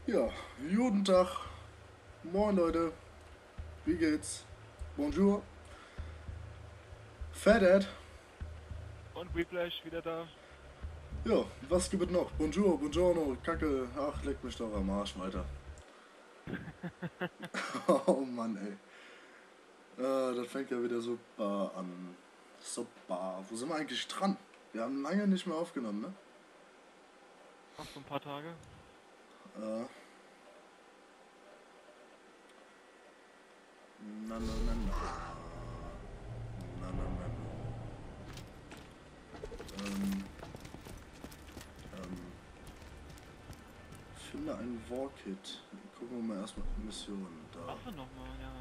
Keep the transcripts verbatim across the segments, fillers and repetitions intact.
Ja, guten Tag. Moin Leute. Wie geht's? Bonjour. Fathead. Und Whiplash wieder da. Ja, was gibt es noch? Bonjour, buongiorno, Kacke. Ach, leck mich doch am Arsch weiter. Oh Mann, ey. Äh, das fängt ja wieder super an. Super. Wo sind wir eigentlich dran? Wir haben lange nicht mehr aufgenommen, ne? Noch so ein paar Tage. Äh. Na, na, na, na. Na, na, na, na. Ähm. Ähm. Finde ein War-Kit. Gucken wir mal erstmal Missionen da. Waffe nochmal in der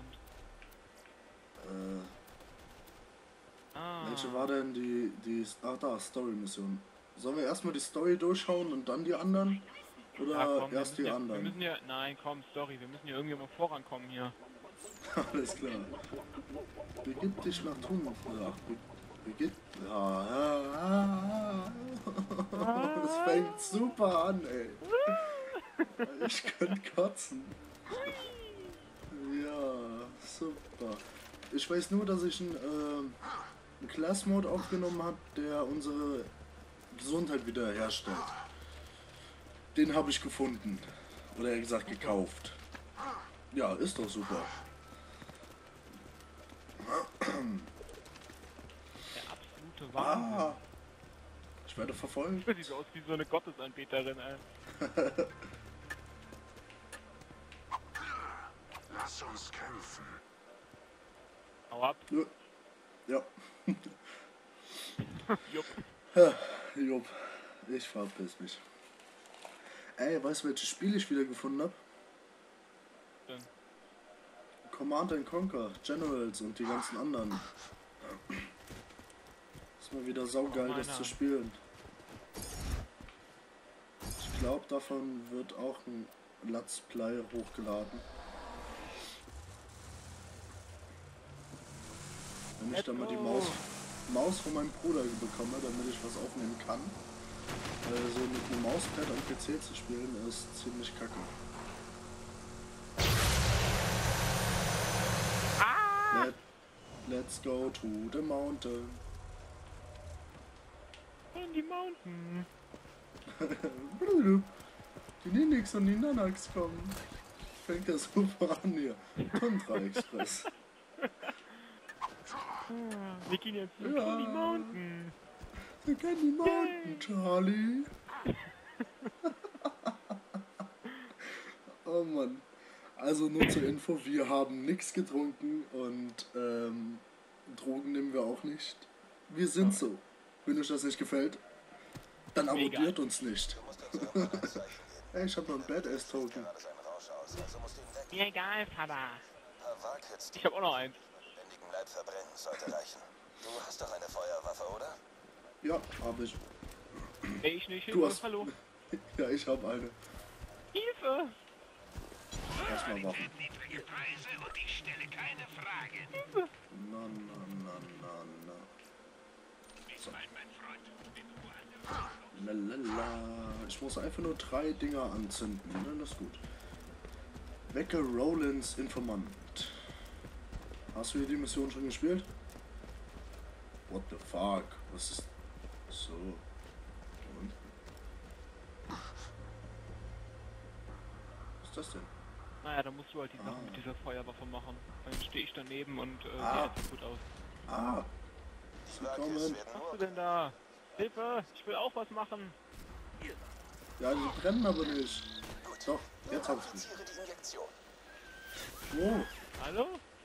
Hand. Äh. Ah. Welche war denn die, die, ach da, Story-Mission. Sollen wir erstmal die Story durchschauen und dann die anderen? Oder Ja, komm, wir erst müssen die ja, wir anderen? müssen ja, nein, komm, sorry, wir müssen ja irgendwie mal vorankommen hier. Alles klar. Begib dich nach Thun. Ach, be, begib, ja, ja, ja. Das fängt super an, ey. Ich könnte kotzen. Ja, super. Ich weiß nur, dass ich einen, äh, einen Class-Mode aufgenommen habe, der unsere Gesundheit wiederherstellt. Den habe ich gefunden. Oder eher gesagt gekauft. Ja, ist doch super. Der absolute Wahnsinn. Ah, ich werde verfolgt. Sieht so aus wie so eine Gottesanbeterin, ey. Lass uns kämpfen. Hau ab. Ja. Ja. Jupp. Jupp. Ich verpiss mich. Ey, weißt du, welches Spiel ich wieder gefunden habe? Denn? Command and Conquer, Generals und die ganzen anderen. Ist mal wieder saugeil, Oh, das zu spielen. Ich glaube, davon wird auch ein Let's Play hochgeladen. Wenn ich dann mal die Maus, Maus von meinem Bruder bekomme, damit ich was aufnehmen kann. Weil so mit einem Mauspad am P C zu spielen ist ziemlich kacke. Ah! Let, let's go to the mountain. In die Mountain. Die Ninix und die Nanax kommen. Fängt das super an hier. Tundra Express. Wir gehen jetzt in Ja. die Mountain. Wir kennen die Mountain, Charlie. Oh Mann. Also nur zur Info, wir haben nichts getrunken und ähm, Drogen nehmen wir auch nicht. Wir sind so. Wenn euch das nicht gefällt, dann abonniert uns nicht. Ey, ich hab noch einen Badass-Token. Mir egal, Vater. Ich hab auch noch eins. Lebendigen Leib verbrennen sollte reichen. Du hast doch eine Feuerwaffe, oder? Ja, hab ich. Ey, ich nicht. Du Hilfe, hast- hallo. Ja, ich hab eine. Hilfe. Erstmal Waffen. Niedrige Preise und ich stelle keine Fragen. Na, na, na, na, na. Ich meine, mein Freund, in Ruhe. Lalala. Ich muss einfach nur drei Dinger anzünden, dann ist gut. Wecke Rollins Informant. Hast du hier die Mission schon gespielt? What the fuck? Was ist... So. Und? Was ist das denn? Naja, da musst du halt die Sachen Ah. mit dieser Feuerwaffe machen. Dann stehe ich daneben und äh, Ah. sieht gut aus. Ah! Die Sie Wagis kommen. werden Was machst nur du denn da? Hilfe, ich will auch was machen. Ja, die brennen aber nicht. gut. Doch, Nun jetzt hab ich's. appliziere die Injektion. Oh, Hallo?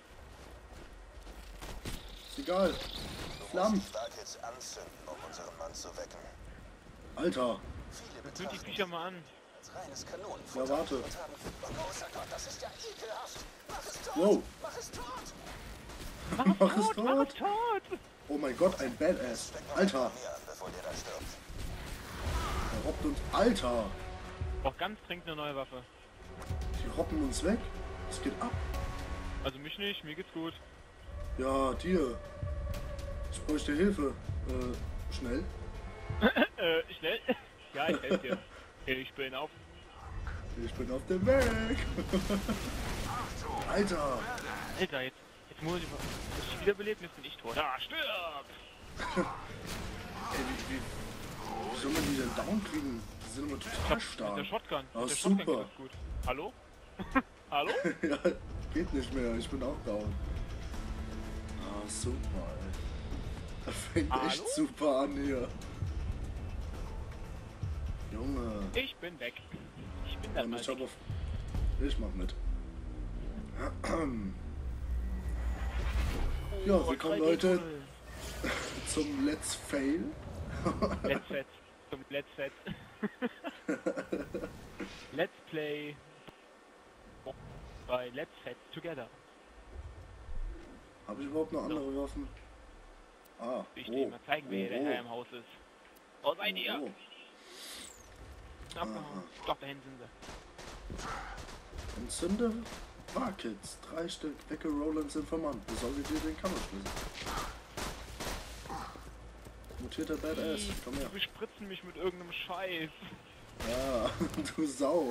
ist egal. Du musst Flammen. die Wagis anzünden, um unseren Mann zu wecken. Alter. Viele Zünd die betrachten Viecher mal an. als reines Kanonenfutter Ja, warte. und haben... Oh großer Gott, das ist ja ekelhaft. Mach es tot. Wow. Mach es tot. Mach es Mach es tot, mach es tot. tot. Oh mein Gott, ein Badass. Steck noch Alter. ein paar mehr an, bevor der da stirbt. Der robbt uns. Alter. Auch ganz dringend eine neue Waffe. Die robben uns weg. Es geht ab. Also mich nicht, mir geht's gut. Ja, dir. Ich bräuchte Hilfe. Äh, schnell. Äh, schnell. Ja, ich helfe dir. Ich bin auf Ich bin auf dem Weg. Alter. Alter, jetzt, jetzt muss ich, muss ich wiederbeleben, jetzt bin ich tot. Da, stirb! Ey, wie, wie, wie soll man die denn down kriegen? Die sind immer total Mit stark. der Shotgun. Ah, Mit der Shotgun super. geht das gut. Hallo? Hallo? Ja, geht nicht mehr. Ich bin auch down. Ah, super, ey. Das fängt Hallo? echt super an hier. Junge. Ich bin weg. Ich bin dann Und mal ich hab weg. auf... Ich mach mit. Ja, Oh, willkommen drei D Leute Tunnel. zum Let's Fail. Let's Set. Zum Let's Set. Let's Play. Bei Let's Set Together. Habe ich überhaupt noch andere Waffen? Ah, Ich oh, dir mal zeigen, wer der oh, Herr im Haus ist. Oh, seid ihr? oh. Abgehauen. Ich glaub, da hinten sind sie. Entzünde Warkits, drei Stück, wecke Rolands Informant, besorge dir den Kammerschlüssel. Mutierter Badass, komm her. Die bespritzen mich mit irgendeinem Scheiß. Ja, du Sau.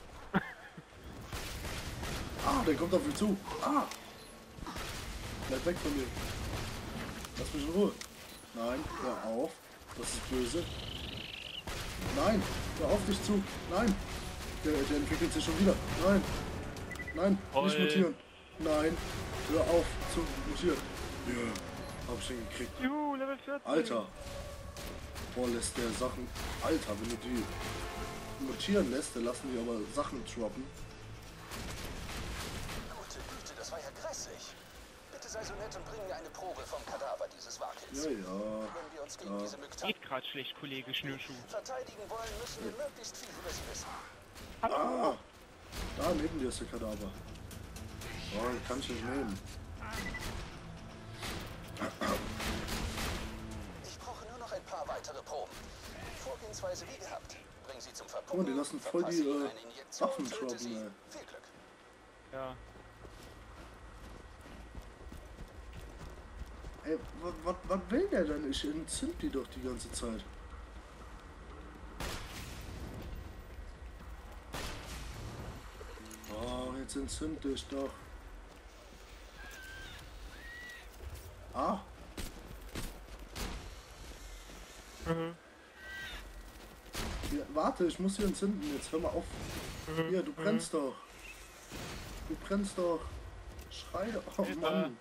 Ah, der kommt auf mich zu. Ah! Bleib weg von mir. Lass mich in Ruhe. Nein, hör auf. Das ist böse. Nein, hör auf dich zu. Nein. Der, der entwickelt sich schon wieder. Nein. Nein, Toll. nicht mutieren. Nein, hör auf zu mutieren. Ja, hab ich den gekriegt. Juhu, Level vierzehn. Alter. Boah, lässt der Sachen... Alter, wenn du die mutieren lässt, dann lassen die aber Sachen droppen. Gute Güte, das war ja grässlich. Bitte sei so nett und bring mir eine Probe vom Kadaver dieses Wakels. Ja, ja. Wenn wir uns gegen Ja. diese Mücke Geht grad schlecht, Kollege Schnürschuh. verteidigen wollen, müssen wir möglichst viel über sie wissen. Ah! Da, neben dir ist der Kadaver. Oh, den kann ich nicht nehmen. Ich brauche nur noch ein paar weitere Proben. Vorgehensweise wie gehabt. Bring sie zum Guck mal, Verpuppen. die lassen voll verpasse die ihnen äh, eine Injektion, Waffen töte droppen, sie. ey. Viel Glück. Ja. Ey, was will der denn? Ich entzünd die doch die ganze Zeit. Oh, jetzt entzünd dich doch. Ah, Mhm. hier, warte, ich muss hier entzünden. Jetzt hör mal auf. Hier, du brennst doch. Du brennst doch. Schrei doch. Oh Mann.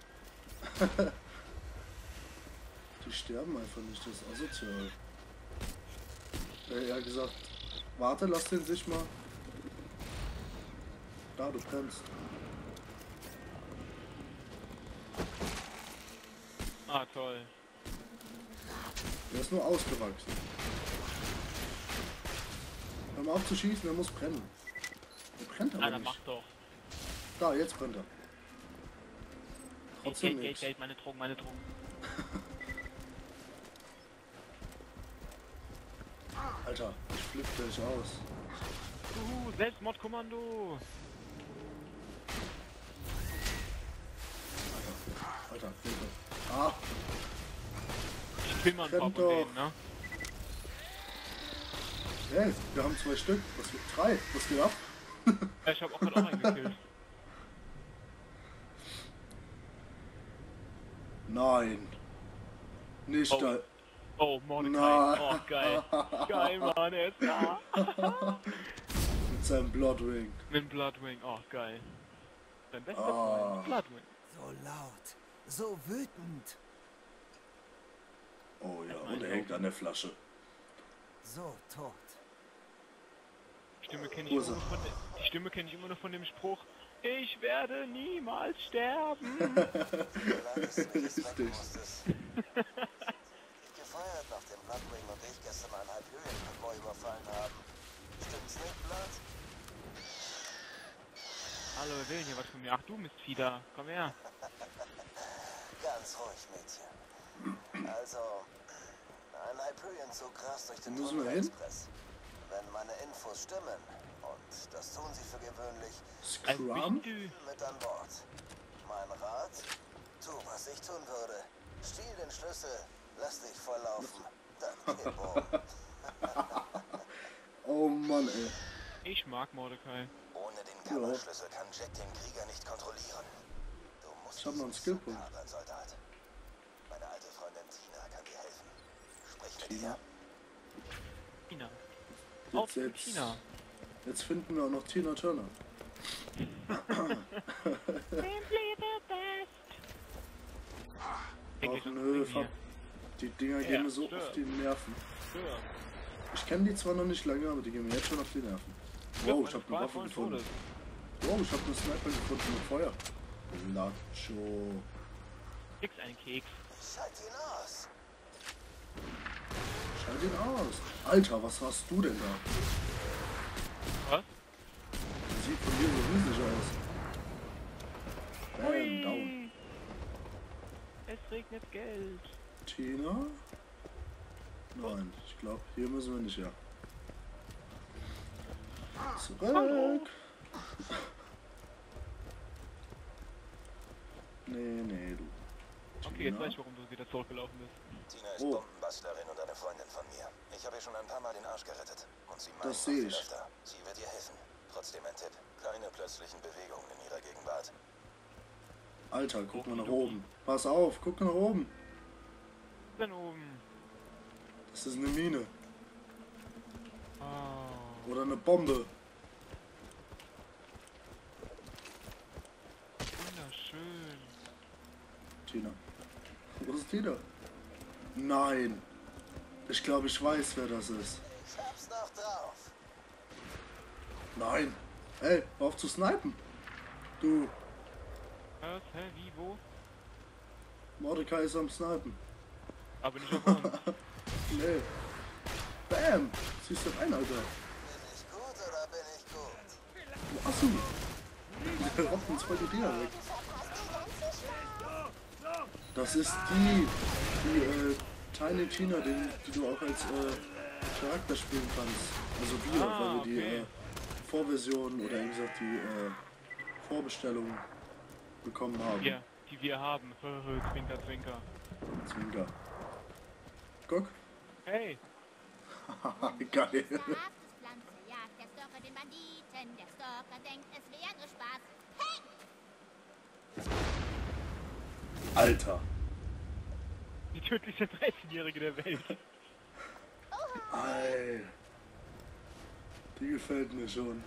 Die sterben einfach nicht, das ist asozial. Äh, er hat gesagt, warte, lass den sich mal. Da, du brennst. Ah, toll. Der ist nur ausgewachsen. Hör mal auf zu schießen, er muss brennen. Er brennt Ah, aber dann mach nicht. doch. Da, jetzt brennt er. Geld, Trotzdem Geld, Geld, nichts. Geld, meine Drogen, meine Drogen. Alter, ich flippe dich aus. Uh, Selbstmordkommando. Alter, Hilfe. Ah, Ich kill mal ein paar von Kennt doch. denen, ne? hey, wir haben zwei Stück. Was geht? Drei. Was geht ab? Ja, ich hab auch gerade auch einen gekillt. Nein. Nicht Oh. da. Oh, Mordecai. Nein. Oh, geil. Geil, Mann, er ist da. Mit seinem Bloodwing. Mit dem Bloodwing. Oh, geil. Dein bester Ah. Freund, Bloodwing. So laut, so wütend, Oh ja, und er hängt an der Flasche. so tot. Die Stimme kenne ich, immer Ursache. nur von de- die Stimme kenn ich immer nur von dem Spruch, ich werde niemals sterben. Richtig. Gefeiert, nachdem Bloodwing und ich gestern einen Halbhöhenkonvoi überfallen haben. Stimmt's nicht, Blood? Hallo, wer will denn hier was von mir? Ach, du Mistvieh da. Komm her. Ganz ruhig, Mädchen. Also, ein Hyperion-Zug rast durch den Wo müssen wir hin? Tunnel-Express. Wenn meine Infos stimmen, und das tun sie für gewöhnlich, Also Scrum? bist du. mit an Bord. Mein Rat? Tu, was ich tun würde. Stiehl den Schlüssel, lass dich volllaufen. Dann Kippo. Oh Mann, ey. Ich mag Mordecai. Ohne den Kammerschlüssel kann Jack den Krieger nicht kontrollieren. Du musst Ich hab noch einen diesen Skillpunkt. Sack haben, Soldat. Meine alte Freundin Tina kann dir helfen. Sprich mit Tina. ihr. Tina. Jetzt, Auf jetzt, Tina. jetzt finden wir auch noch Tina Turner. Simply the best. Auch nö, fuck. Die Dinger gehen mir so stirb. auf die Nerven. Stirb. Ich kenne die zwar noch nicht lange, aber die gehen mir jetzt schon auf die Nerven. Wow, ich hab eine Waffe gefunden. Wow, ich hab eine Sniper gefunden mit Feuer. Nacho. Fix einen Keks. Schalt ihn aus. Schalt ihn aus. Alter, was hast du denn da? Was? Das sieht von dir so riesig aus. Bam, down. Es regnet Geld. Tina? Nein, ich glaube, hier müssen wir nicht her. Zurück! Nee, nee, du. Okay, jetzt weiß ich, warum du wieder zurückgelaufen bist. Tina ist Oh. Bombenbastlerin und eine Freundin von mir. Ich habe ihr schon ein paar Mal den Arsch gerettet. Und sie meint Das sehe ich. öfter. Sie wird ihr helfen. Trotzdem ein Tipp. Keine plötzlichen Bewegungen in ihrer Gegenwart. Alter, guck mal nach oben. Pass auf, guck nach oben. Dann oben. Das ist eine Mine. Oh. Oder eine Bombe. Wunderschön. Tina. Wo ist Tina? Nein. Ich glaube, ich weiß, wer das ist. Ich hab's noch drauf. Nein. Ey, hör auf zu snipen. Du, Was? Hä? Wie? Wo? Mordecai ist am Snipen. Aber nicht auf uns. Nee. Bam. Siehst du rein, Alter. Bin ich gut oder bin ich gut? Wo hast du? Der raucht uns voll die Dinger weg. Das ist die, die äh, Tiny Tina, den, die du auch als äh, Charakter spielen kannst. Also wir, Ah, weil wir die okay. äh, Vorversion oder wie gesagt die äh, Vorbestellung bekommen haben. Ja, die wir haben. Zwinker, zwinker. Zwinker. Guck. Hey. Geil. Verhaftespflanze jagt der Stalker den Banditen. Der Stalker denkt, es wäre nur Spaß. Hey! Alter. Die tödlichste dreizehnjährige der Welt. Ey. Die gefällt mir schon.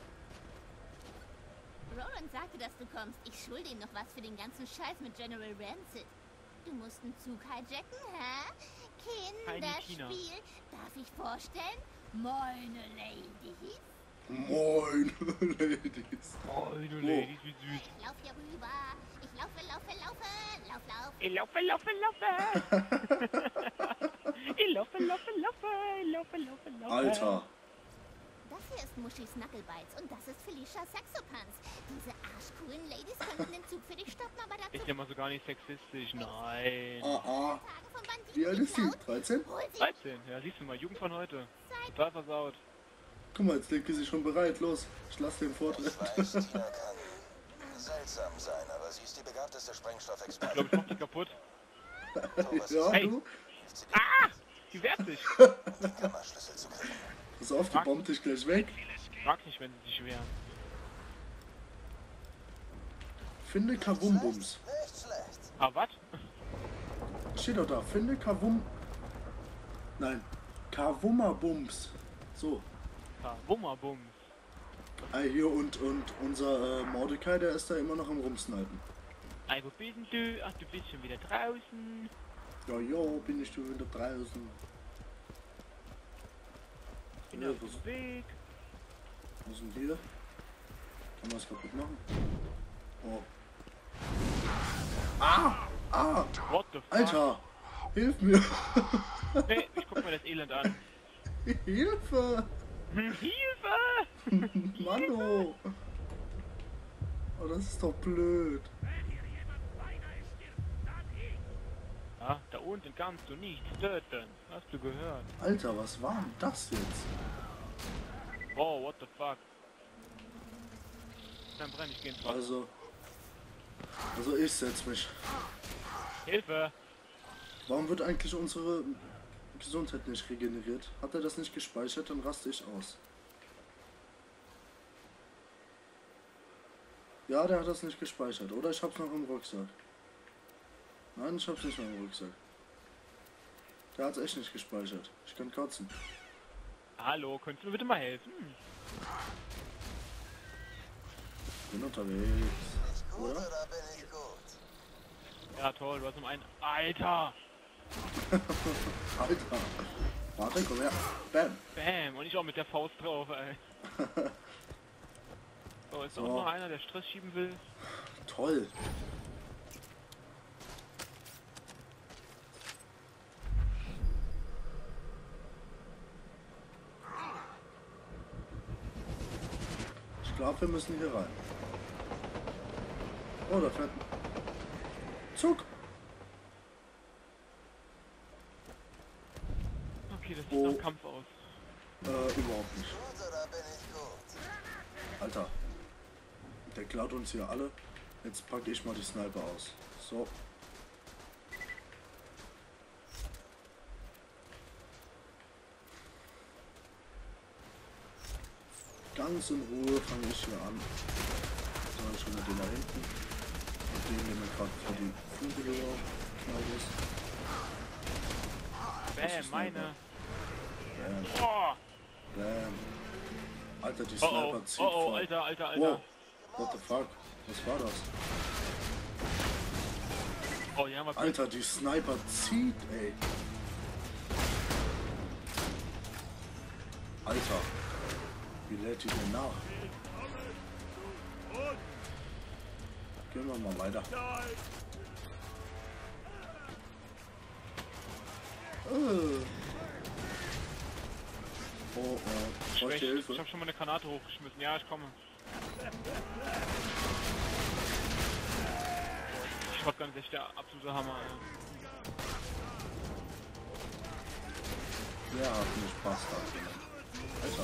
Roland sagte, dass du kommst. Ich schulde ihm noch was für den ganzen Scheiß mit General Rancid. Du musst einen Zug hijacken, hä? Kinderspiel. Darf ich vorstellen? Meine Ladies. Moin, Ladies. Oh, du Ladies, wie süß. Ich lauf hier rüber. Ich laufe, laufe, laufe. Lauf, lauf. Ich laufe, laufe, laufe. Ich laufe, laufe, laufe. Ich laufe, laufe, laufe. Alter. Das hier ist Muschi Snugglebites und das ist Felicia Saxopans. Diese arschcoolen Ladies könnten den Zug für dich stoppen, aber dazu Ist ja mal so gar nicht sexistisch, nein. Ah, ah. Tagen vom Banditen Wie alt ist sie? geklaut. dreizehn? Hol sie. dreizehn, ja, siehst du mal, Jugend von heute. Total versaut. Guck mal, jetzt legt sie sich schon bereit. Los, ich lass den Vortritt. Ich weiß, Tina kann seltsam sein, aber sie ist die begabteste Ich Sprengstoffexpertin. glaube, ich mach die kaputt. Ja, Hey. du? Hilft sie dir, Ah! Die wehrt sich. den Kammerschlüssel zu kriegen. Pass auf, die bombt dich gleich weg. Mag nicht, wenn sie sich wehren. Finde Kavumbums. Nicht schlecht. Ah, was? Steht doch da. Finde Kavum... Nein. Kavumabums. So. Ah, Wummerbums. Ah, hier und, und unser äh, Mordecai, der ist da immer noch am Rumsnipen. Ey, wo bist denn du? Ach, du bist schon wieder draußen. Ja, ja, bin ich schon wieder draußen. Bin Ja, auf was, dem Weg. was sind wir? Kann man was kaputt machen? Oh. Ah! Ah! What the fuck? Alter! Hilf mir! Nee, ich guck mir das Elend an. Hilfe! Hilfe! Mano! Oh, das ist doch blöd. Ah, da unten kannst du nichts töten. Hast du gehört? Alter, was war denn das jetzt? Oh, what the fuck? Dann brenn ich geh ins Wasser. Also... Also ich setz mich. Hilfe! Warum wird eigentlich unsere Gesundheit nicht regeneriert? Hat er das nicht gespeichert, dann raste ich aus. Ja, der hat das nicht gespeichert. Oder ich hab's noch im Rucksack. Nein, ich hab's nicht mehr im Rucksack. Der hat's echt nicht gespeichert. Ich kann kotzen. Hallo, könntest du mir bitte mal helfen? Bin unterwegs. Nicht gut Oder? oder bin ich gut? Ja, toll, du hast um einen... Alter! Alter. Warte, komm her. Bam. Bam! Und ich auch mit der Faust drauf, ey. So, ist da So. auch noch einer, der Stress schieben will? Toll. Ich glaube, wir müssen hier rein. Oh, da fährt ein Zug. Okay, das sieht Oh. nach Kampf aus. Äh, überhaupt nicht. Gut oder bin ich gut? Alter. Der klaut uns hier alle. Jetzt packe ich mal die Sniper aus. So. Ganz in Ruhe fange ich hier an. So, schon mit dem da hinten. Und den, der mir gerade vor die Flügel geknallt ist. Das Bam, ist meine. Bam, Oh, bam. Alter, die oh, Sniper oh, zieht oh, oh, voll. Alter, Alter, Alter. Wow. What the fuck? Was war das? Oh, ja, mal Alter, die Sniper zieht, ey. Alter. Wie lädt die denn nach? Gehen wir mal weiter. Äh. Oh, oh. Braucht ihr schlecht. Hilfe? Ich hab schon mal eine Granate hochgeschmissen. Ja, ich komme. Die Shotgun ist echt der absolute Hammer, ey. Wer hat nicht Spaß da? Alter.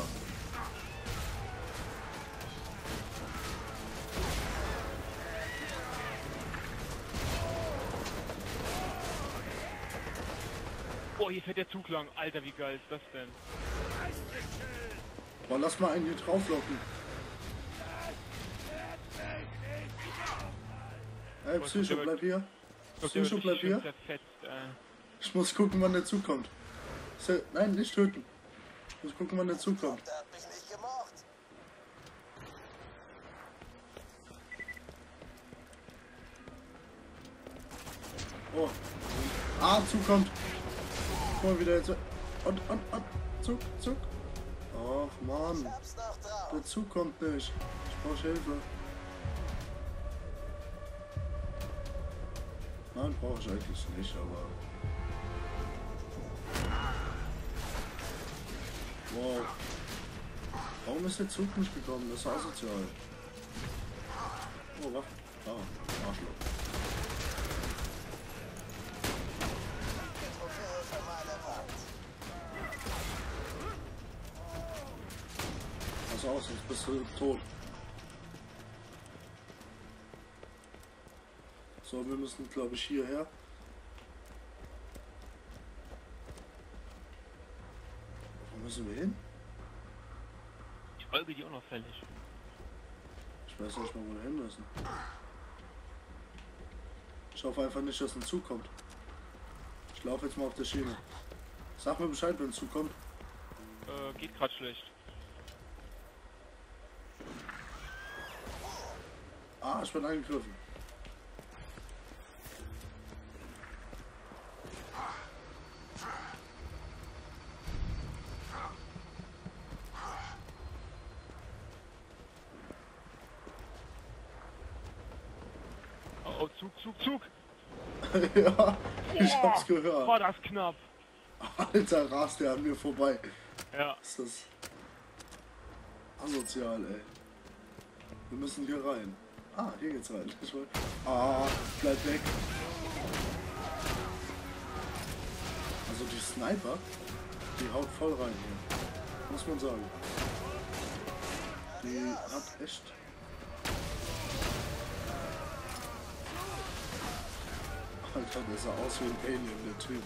Oh, hier fährt der Zug lang. Alter, wie geil ist das denn? Boah, lass mal einen hier drauflocken. Ey, Psycho, bleib hier. Psycho, bleib hier. Zerfetzt, äh. Ich muss gucken, wann der Zug kommt. Se- Nein, nicht töten. Ich muss gucken, wann der Zug kommt. Der hat mich nicht gemocht. Oh. Ah, Zug kommt. Guck mal, wieder jetzt. Und, und, und. Zug, Zug. Ach, Mann. Ich hab's noch drauf. Der Zug kommt nicht. Ich brauche Hilfe. Nein, brauche ich eigentlich nicht, aber... Wow. Warum ist der Zug nicht gekommen? Das ist asozial. Oh, was? Ah, Arschloch. Die Trophäe für meine Wand. Pass auf, sonst bist du tot. So, wir müssen, glaube ich, hierher. Wo müssen wir hin? Die Folge, die unauffällig. Ich weiß nicht mal, wo wir hin müssen. Ich hoffe einfach nicht, dass ein Zug kommt. Ich laufe jetzt mal auf der Schiene. Sag mir Bescheid, wenn ein Zug kommt. Äh, geht grad schlecht. Ah, ich bin angegriffen. Oh, oh, Zug, Zug, Zug! Ja, ich Oh, hab's gehört. War das knapp. Alter, rast der an mir vorbei. Ja. Ist das asozial, ey. Wir müssen hier rein. Ah, hier geht's rein. Ich wollt... Ah, bleib weg. Also die Sniper, die haut voll rein hier. Muss man sagen. Die hat echt... Alter, der sah aus wie ein Alien, der Typ.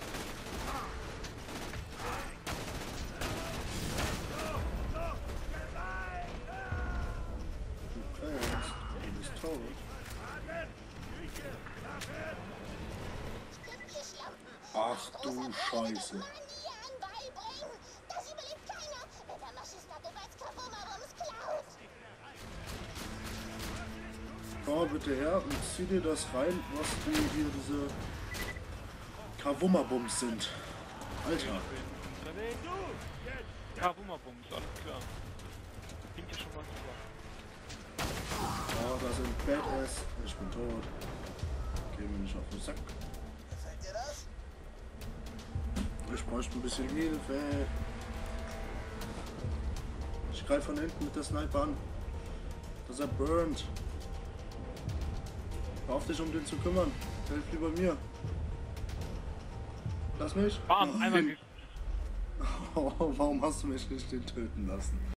Du bist tot. Ach du Scheiße. Komm mal bitte her und zieh dir das rein, was die hier diese Kavumma-Bums sind. Alter. Kavumma-Bums, alles klar. Klingt ja schon mal super. Oh, das sind Badass. Ich bin tot. Geh mir nicht auf den Sack. Gefällt dir das? Ich bräuchte ein bisschen Hilfe. Ich greife von hinten mit der Sniper an. Dass er burnt. Hör auf dich um den zu kümmern. Helf lieber mir. Lass mich. Bam, einmal. Oh, warum hast du mich nicht den töten lassen?